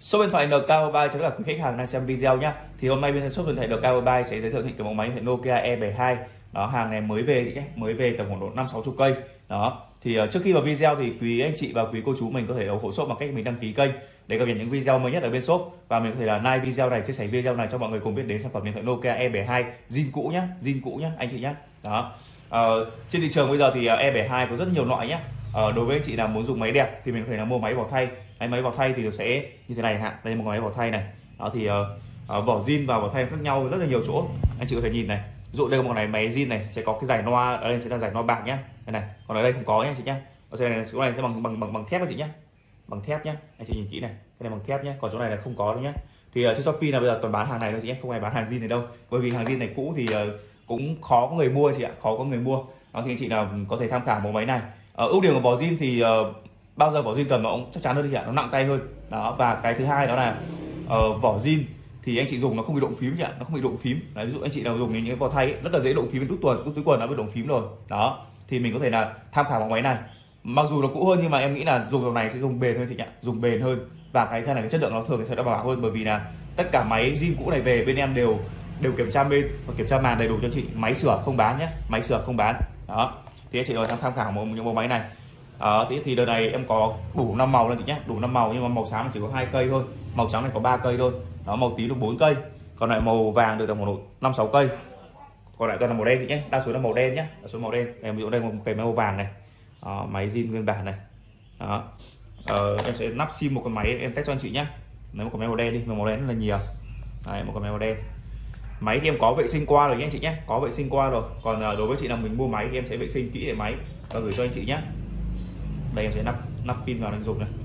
Shop điện thoại NK Mobile cho tất cả quý khách hàng đang xem video nhé. Thì hôm nay bên shop điện thoại NK Mobile sẽ giới thiệu những cái mẫu máy điện thoại Nokia E72. Đó, hàng này mới về nhé, mới về tầm khoảng độ 5-60 cây. Đó. Thì trước khi vào video thì quý anh chị và quý cô chú mình có thể ủng hộ shop bằng cách mình đăng ký kênh để cập nhật những video mới nhất ở bên shop, và mình có thể là like video này, chia sẻ video này cho mọi người cùng biết đến sản phẩm điện thoại Nokia E72 zin cũ nhá, anh chị nhá. Đó. Trên thị trường bây giờ thì E72 có rất nhiều loại nhé. Đối với anh chị nào muốn dùng máy đẹp thì mình có thể là mua máy vỏ thay. Máy vỏ thay thì nó sẽ như thế này ha. Đây là một máy vỏ thay này. Đó thì vỏ zin và vỏ thay khác nhau rất là nhiều chỗ. Anh chị có thể nhìn này. Ví dụ đây là một cái máy zin này sẽ có cái giải loa, ở đây sẽ là giải loa bạc nhá. Đây này, còn ở đây không có nhá anh chị nhá. Ở đây này, chỗ này sẽ bằng thép anh chị nhá. Bằng thép nhá. Anh chị nhìn kỹ này, cái này bằng thép nhá, còn chỗ này là không có đâu nhá. Thì trên Shopee là bây giờ toàn bán hàng này thôi chị nhé, không ai bán hàng zin này đâu. Bởi vì hàng zin này cũ thì cũng khó có người mua chị ạ, khó có người mua. Đó thì anh chị nào có thể tham khảo mẫu máy này. Ưu điểm của vỏ zin thì bao giờ vỏ zin cầm nó cũng chắc chắn hơn chị ạ, nó nặng tay hơn. Đó, và cái thứ hai đó là vỏ zin thì anh chị dùng nó không bị động phím chị ạ, nó không bị động phím. Đấy, ví dụ anh chị nào dùng những cái vỏ thay ấy, rất là dễ động phím, đút túi quần nó bị động phím rồi. Đó, thì mình có thể là tham khảo mẫu máy này. Mặc dù nó cũ hơn nhưng mà em nghĩ là dùng dòng này sẽ dùng bền hơn chị ạ, dùng bền hơn, và cái này cái chất lượng nó thường sẽ đảm bảo hơn, bởi vì là tất cả máy zin cũ này về bên em đều kiểm tra bên và kiểm tra màn đầy đủ cho chị. Máy sửa không bán nhé, máy sửa không bán. Đó, thì anh chị rồi tham khảo những mẫu máy này. Thì đợt này em có đủ 5 màu luôn chị nhé, đủ 5 màu, nhưng mà màu xám chỉ có 2 cây thôi, màu trắng này có 3 cây thôi. Đó, màu tím được 4 cây, còn lại màu vàng được tầm một 5-6 cây, còn lại toàn là màu đen chị nhé, đa số là màu đen nhé, đa số màu đen. Em ví dụ đây một cái màu vàng này. Đó, máy zin nguyên bản này. Đó. Em sẽ lắp sim một con máy em test cho anh chị nhé. Lấy một con máy màu đen đi, màu đen rất là nhiều. Đấy, một con máy màu đen. Máy thì em có vệ sinh qua rồi nhé anh chị nhé, có vệ sinh qua rồi. Còn đối với chị nào mình mua máy thì em sẽ vệ sinh kỹ để máy và gửi cho anh chị nhé. Đây em sẽ nắp pin vào anh dùng này.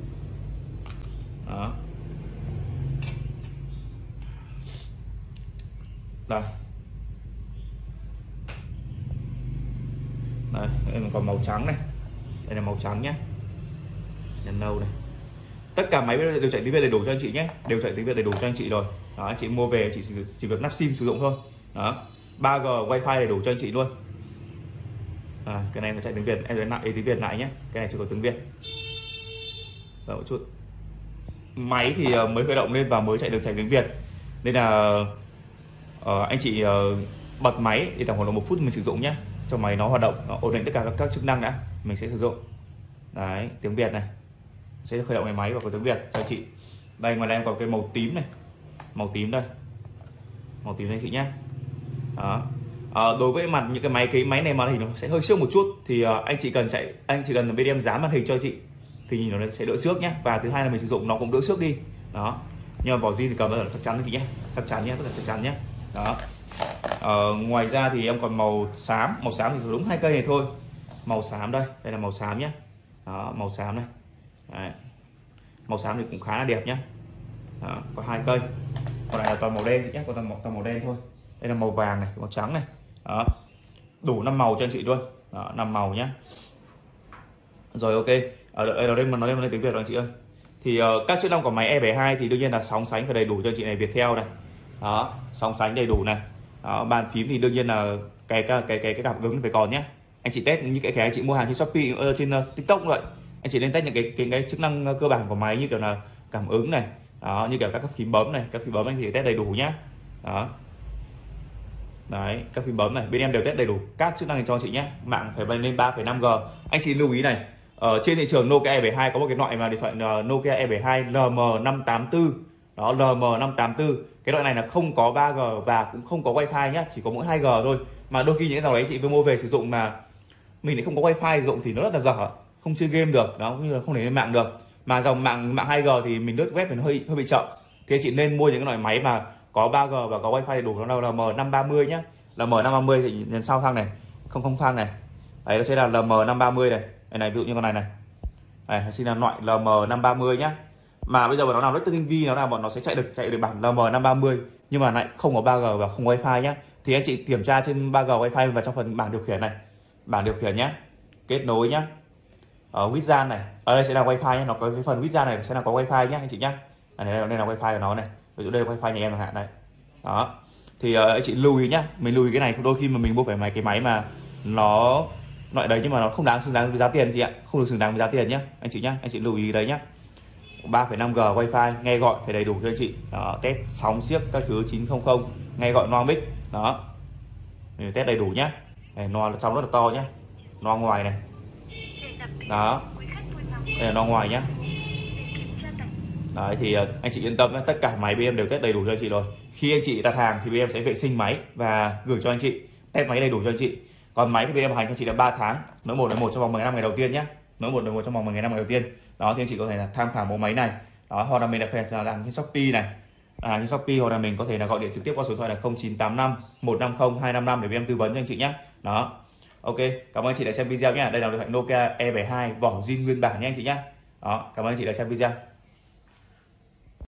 Đó. Đây. Đây, em còn màu trắng này. Đây là màu trắng nhé. Đèn nâu này. Tất cả máy đều chạy tiếng Việt đầy đủ cho anh chị nhé, đều chạy tiếng Việt đầy đủ cho anh chị rồi. Đó, anh chị mua về chỉ việc lắp sim sử dụng thôi. Đó, 3G wifi đầy đủ cho anh chị luôn. Cái này nó chạy tiếng Việt, em sẽ nặng tiếng Việt lại nhé. Cái này chỉ có tiếng Việt. Rồi một chút. Máy thì mới khởi động lên và mới chạy tiếng Việt, nên là anh chị bật máy thì tầm khoảng 1 phút mình sử dụng nhé, cho máy nó hoạt động, nó ổn định tất cả các chức năng đã, mình sẽ sử dụng. Đấy, tiếng Việt này sẽ khởi động cái máy và có tiếng Việt cho chị. Đây, ngoài đây em có cái màu tím này, màu tím đây, màu tím đây chị nhé. Đó. Đối với mặt những cái máy này màn hình nó sẽ hơi xước một chút, thì anh chị cần bên em dán màn hình cho chị thì nhìn nó sẽ đỡ xước nhé, và thứ hai là mình sử dụng nó cũng đỡ xước đi. Đó, nhưng mà vỏ zin thì cầm là chắc chắn đấy chị nhé, chắc chắn nhé, rất là chắc chắn nhé. Đó. Ngoài ra thì em còn màu xám thì đúng 2 cây này thôi. Màu xám đây là màu xám nhé. Đó, màu xám này. Đấy. Màu xám thì cũng khá là đẹp nhé. Đó, có 2 cây, còn lại là toàn màu đen chị nhé, còn toàn màu đen thôi. Đây là màu vàng này, màu trắng này. Đó, đủ 5 màu cho anh chị luôn. Đó, 5 màu nhé. Rồi, ok. Ở đây mà nói lên tiếng Việt rồi anh chị ơi. Thì các chức năng của máy E72 thì đương nhiên là sóng sánh phải đầy đủ cho anh chị này, Viettel này. Đó, sóng sánh đầy đủ này. Đó, bàn phím thì đương nhiên là cái cảm ứng phải còn nhé. Anh chị test như cái anh chị mua hàng trên Shopee, trên TikTok vậy. Anh chị nên test những cái chức năng cơ bản của máy, như kiểu là cảm ứng này. Đó, như kiểu các phím bấm này, các phím bấm anh chị test đầy đủ nhé. Đó. Đấy, các phím bấm này bên em đều test đầy đủ các chức năng này cho anh chị nhé. Mạng phải lên 3,5G. Anh chị lưu ý này, ở trên thị trường Nokia E72 có một cái loại mà điện thoại Nokia E72 LM584. Đó, LM584. Cái loại này là không có 3G và cũng không có wifi nhá, chỉ có mỗi 2G thôi. Mà đôi khi những cái dòng đấy chị vừa mua về sử dụng mà mình lại không có wifi sử dụng thì nó rất là dở, không chơi game được, đó, cũng như là không thể lên mạng được. Mà dòng mạng 2G thì mình lướt web thì nó hơi bị chậm. Thì anh chị nên mua những cái loại máy mà có 3G và có wifi đầy đủ, nó là LM530 nhá. LM530 thì nhấn sau thang này, không thang này. Đấy, nó sẽ là LM530 này. Này, ví dụ như con này này. Này, xin là loại LM530 nhá. Mà bây giờ nó làm rất tinh vi, nó là bọn nó sẽ chạy được bản LM530 nhưng mà lại không có 3G và không wifi nhá. Thì anh chị kiểm tra trên 3G wifi và trong phần bảng điều khiển này, bảng điều khiển nhá, kết nối nhá, ở Wizard này, ở đây sẽ là wifi nhá, nó có cái phần Wizard này sẽ là có wifi nhá anh chị nhá. Đây là wifi của nó này, ví dụ đây là wifi nhà em chẳng hạn đấy. Đó, thì anh chị lưu ý nhá, mình lưu ý cái này, đôi khi mà mình mua phải cái máy mà nó loại đấy nhưng mà nó không xứng đáng với giá tiền anh chị ạ, không được xứng đáng với giá tiền nhá anh chị nhá, anh chị lưu ý đấy nhá. 3,5G wifi, nghe gọi phải đầy đủ cho anh chị. Đó, test sóng xiếc các thứ 900, nghe gọi loa mic. Đó, mình test đầy đủ nhá. Này, loa trong rất là to nhá, loa ngoài này. Đó, đây là loa ngoài nhá. Đấy thì anh chị yên tâm nhé, tất cả máy bên em đều test đầy đủ cho anh chị rồi. Khi anh chị đặt hàng thì bên em sẽ vệ sinh máy và gửi cho anh chị, test máy đầy đủ cho anh chị. Còn máy thì bên em hành cho anh chị là 3 tháng, nói một trong vòng 15 ngày đầu tiên nhé, nói một trong vòng 15 ngày đầu tiên. Đó thì anh chị có thể là tham khảo mẫu máy này. Đó, hoặc là mình đặc biệt là làm trên Shopee này, trên Shopee, hoặc là mình có thể là gọi điện trực tiếp qua số điện thoại là 0985 150 255 để bên em tư vấn cho anh chị nhé. Đó, ok, cảm ơn anh chị đã xem video nhé. Đây là điện thoại Nokia E72 vỏ zin nguyên bản nhé anh chị nhé. Đó, cảm ơn anh chị đã xem video.